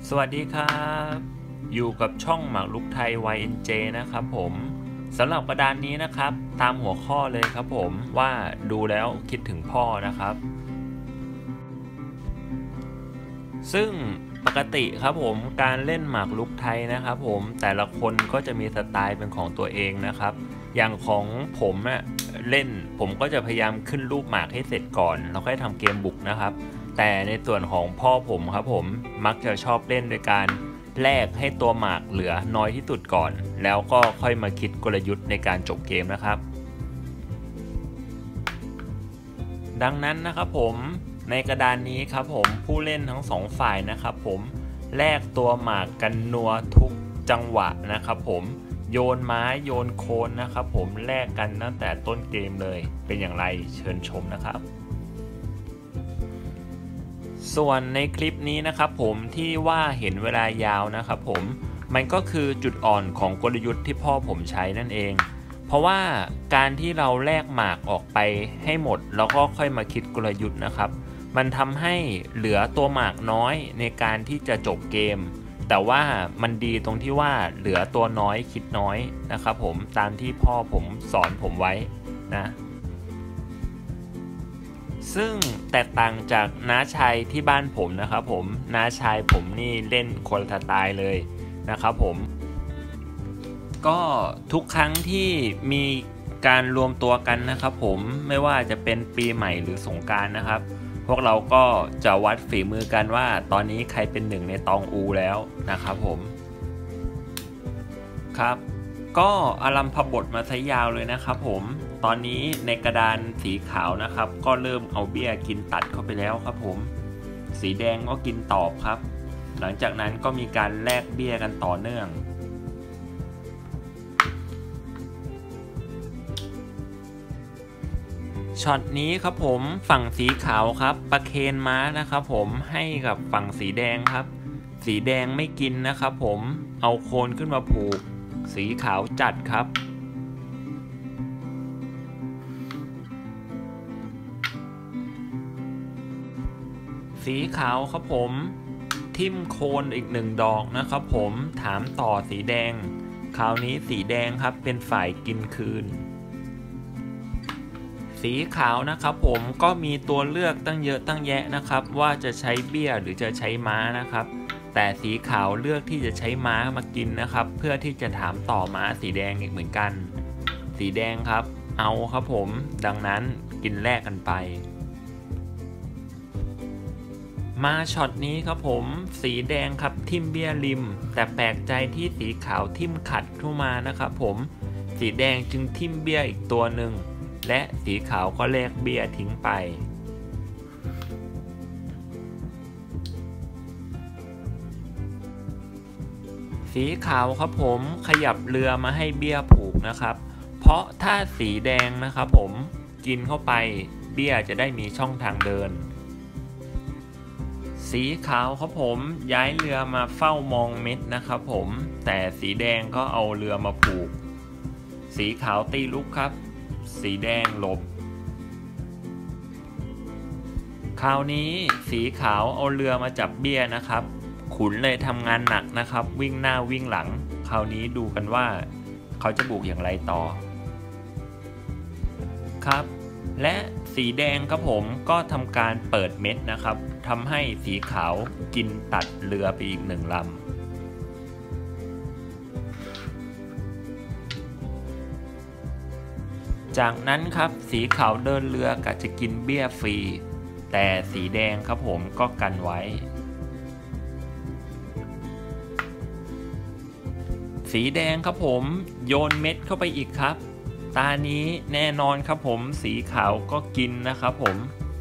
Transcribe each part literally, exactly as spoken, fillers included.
สวัสดีครับอยู่กับช่องหมากรุกไทย วาย เอ็น เจ นะครับผมสำหรับกระดานนี้นะครับตามหัวข้อเลยครับผมว่าดูแล้วคิดถึงพ่อนะครับซึ่งปกติครับผมการเล่นหมากรุกไทยนะครับผมแต่ละคนก็จะมีสไตล์เป็นของตัวเองนะครับอย่างของผมอะเล่นผมก็จะพยายามขึ้นรูปหมากให้เสร็จก่อนแล้วค่อยทำเกมบุกนะครับแต่ในส่วนของพ่อผมครับผมมักจะชอบเล่นโดยการแลกให้ตัวหมากเหลือน้อยที่สุดก่อนแล้วก็ค่อยมาคิดกลยุทธ์ในการจบเกมนะครับดังนั้นนะครับผมในกระดานนี้ครับผมผู้เล่นทั้งสองฝ่ายนะครับผมแลกตัวหมากกันนัวทุกจังหวะนะครับผมโยนไม้โยนโคนนะครับผมแลกกันตั้งแต่ต้นเกมเลยเป็นอย่างไรเชิญชมนะครับส่วนในคลิปนี้นะครับผมที่ว่าเห็นเวลายาวนะครับผมมันก็คือจุดอ่อนของกลยุทธ์ที่พ่อผมใช้นั่นเองเพราะว่าการที่เราแลกหมากออกไปให้หมดแล้วก็ค่อยมาคิดกลยุทธ์นะครับมันทำให้เหลือตัวหมากน้อยในการที่จะจบเกมแต่ว่ามันดีตรงที่ว่าเหลือตัวน้อยคิดน้อยนะครับผมตามที่พ่อผมสอนผมไว้นะซึ่งแตกต่างจากน้าชายที่บ้านผมนะครับผมน้าชายผมนี่เล่นคนละสไตล์เลยนะครับผมก็ทุกครั้งที่มีการรวมตัวกันนะครับผมไม่ว่าจะเป็นปีใหม่หรือสงกรานต์นะครับพวกเราก็จะวัดฝีมือกันว่าตอนนี้ใครเป็นหนึ่งในตองอูแล้วนะครับผมครับก็อารัมพบทมาซะยาวเลยนะครับผมตอนนี้ในกระดานสีขาวนะครับก็เริ่มเอาเบี้ยกินตัดเข้าไปแล้วครับผมสีแดงก็กินตอบครับหลังจากนั้นก็มีการแลกเบี้ยกันต่อเนื่องช็อตนี้ครับผมฝั่งสีขาวครับประเคนม้านะครับผมให้กับฝั่งสีแดงครับสีแดงไม่กินนะครับผมเอาโคนขึ้นมาผูกสีขาวจัดครับสีขาวครับผมทิ่มโคนอีกหนึ่งดอกนะครับผมถามต่อสีแดงคราวนี้สีแดงครับเป็นฝ่ายกินคืนสีขาวนะครับผมก็มีตัวเลือกตั้งเยอะตั้งแยะนะครับว่าจะใช้เบี้ยหรือจะใช้ม้านะครับแต่สีขาวเลือกที่จะใช้ม้ามากินนะครับเพื่อที่จะถามต่อม้าสีแดงอีกเหมือนกันสีแดงครับเอาครับผมดังนั้นกินแลกกันไปมาช็อตนี้ครับผมสีแดงครับทิ่มเบี้ยริมแต่แปลกใจที่สีขาวทิ่มขัดเข้ามานะครับผมสีแดงจึงทิ่มเบี้ยอีกตัวหนึ่งและสีขาวก็แลกเบี้ยทิ้งไปสีขาวครับผมขยับเรือมาให้เบี้ยผูกนะครับเพราะถ้าสีแดงนะครับผมกินเข้าไปเบี้ยจะได้มีช่องทางเดินสีขาวครับผมย้ายเรือมาเฝ้ามองเม็ดนะครับผมแต่สีแดงก็เอาเรือมาผูกสีขาวตีลุกครับสีแดงหลบคราวนี้สีขาวเอาเรือมาจับเบี้ยนะครับขุนเลยทำงานหนักนะครับวิ่งหน้าวิ่งหลังคราวนี้ดูกันว่าเขาจะบุกอย่างไรต่อครับและสีแดงครับผมก็ทำการเปิดเม็ดนะครับทำให้สีขาวกินตัดเรือไปอีกหนึ่งลำจากนั้นครับสีขาวเดินเรือกะจะกินเบี้ยฟรีแต่สีแดงครับผมก็กันไว้สีแดงครับผมโยนเม็ดเข้าไปอีกครับตานี้แน่นอนครับผมสีขาวก็กินนะครับผม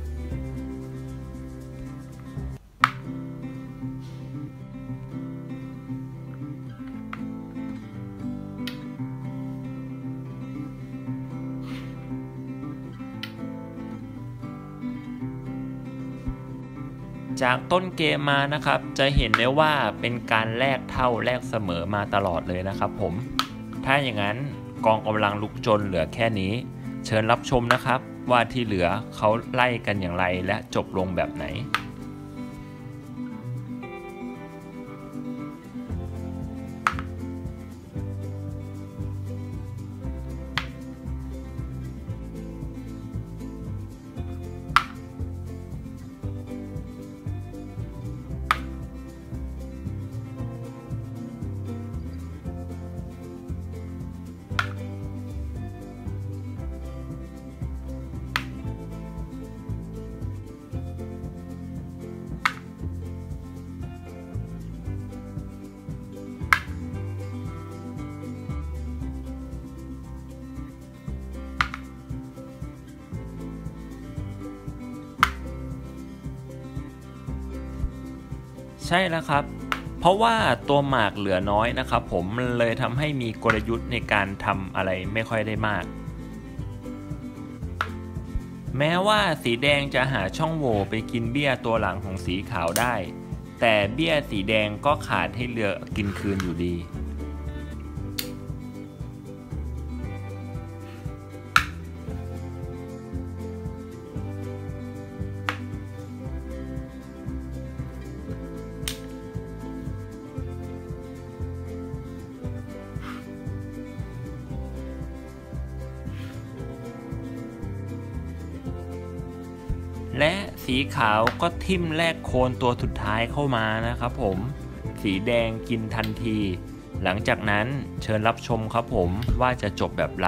จากต้นเกมมานะครับจะเห็นได้ว่าเป็นการแลกเท่าแลกเสมอมาตลอดเลยนะครับผมถ้าอย่างนั้นกองกำลังลุกจนเหลือแค่นี้เชิญรับชมนะครับว่าที่เหลือเขาไล่กันอย่างไรและจบลงแบบไหนใช่แล้วครับเพราะว่าตัวหมากเหลือน้อยนะครับผมมันเลยทำให้มีกลยุทธ์ในการทำอะไรไม่ค่อยได้มากแม้ว่าสีแดงจะหาช่องโหว่ไปกินเบี้ยตัวหลังของสีขาวได้แต่เบี้ยสีแดงก็ขาดให้เรือกินคืนอยู่ดีและสีขาวก็ทิ่มแลกโคนตัวสุดท้ายเข้ามานะครับผมสีแดงกินทันทีหลังจากนั้นเชิญรับชมครับผมว่าจะจบแบบไร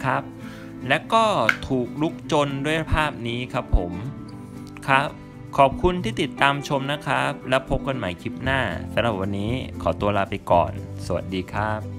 นะครับและก็ถูกลุกจนด้วยภาพนี้ครับผมครับขอบคุณที่ติดตามชมนะครับแล้วพบกันใหม่คลิปหน้าสำหรับวันนี้ขอตัวลาไปก่อนสวัสดีครับ